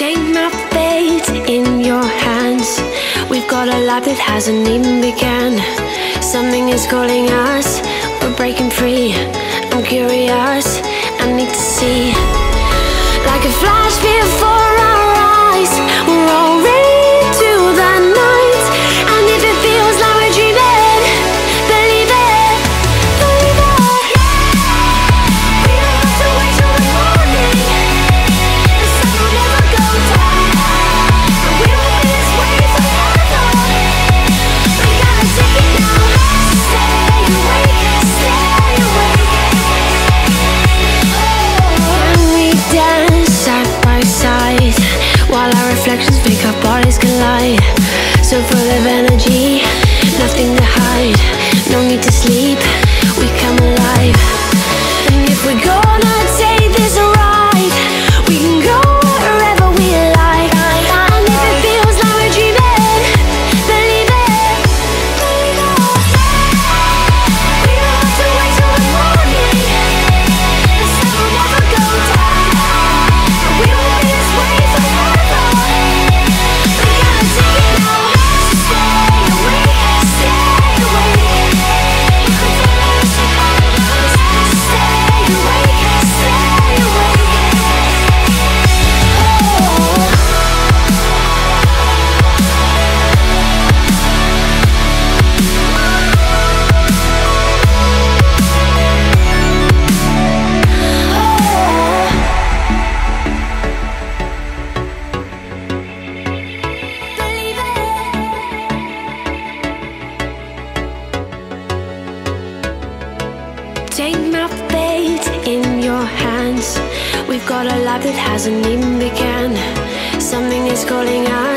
Take my fate in your hands. We've got a life that hasn't even begun. Something is calling us, we're breaking free. I'm curious, I need to see. Like a flash before our eyes, we're already to the night. And if it feels like we're dreaming, believe it, believe it. We don't have to wait till the morning. The sun will never go down. We won't be this way forever. We gotta take it now. Stay awake, stay awake. Can we dance side by side while our reflections make our bodies collide? So full of energy, nothing to hide. No need to sleep, we come alive. And if we're gonna take this ride, we can go wherever we like. And if it feels like we're dreaming, believe it, believe it. We don't have to wait till the morning. The sun will never go down. We won't be this way forever. We gotta take it now. Stay awake, stay awake. Stay awake, stay awake. Believe it. Take my fate in your hands. We've got a life that hasn't even begun. Something is calling us.